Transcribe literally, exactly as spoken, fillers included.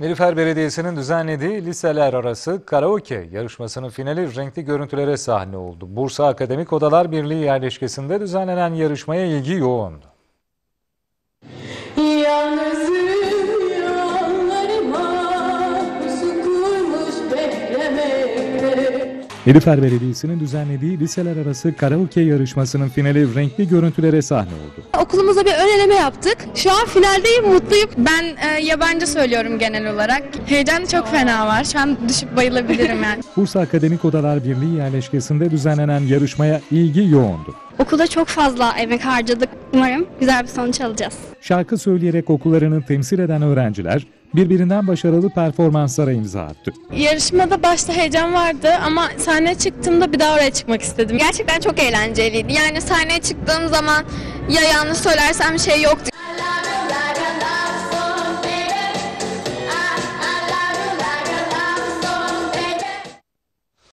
Nilüfer Belediyesi'nin düzenlediği liseler arası karaoke yarışmasının finali renkli görüntülere sahne oldu. Bursa Akademik Odalar Birliği yerleşkesinde düzenlenen yarışmaya ilgi yoğundu. Yalnızım yollarıma pusu kurmuş beklemekte. Nilüfer Belediyesi'nin düzenlediği liseler arası karaoke yarışmasının finali renkli görüntülere sahne oldu. Okulumuza bir ön eleme yaptık. Şu an finaldeyim, mutluyum. Ben e, yabancı söylüyorum genel olarak. Heyecan çok fena var. Şu an düşüp bayılabilirim yani. Bursa Akademik Odalar Birliği yerleşkesinde düzenlenen yarışmaya ilgi yoğundu. Okulda çok fazla emek harcadık. Umarım güzel bir sonuç alacağız. Şarkı söyleyerek okullarını temsil eden öğrenciler birbirinden başarılı performanslara imza attı. Yarışmada başta heyecan vardı ama sahneye çıktığımda bir daha oraya çıkmak istedim. Gerçekten çok eğlenceliydi. Yani sahneye çıktığım zaman ya yanlış söylersem bir şey yoktu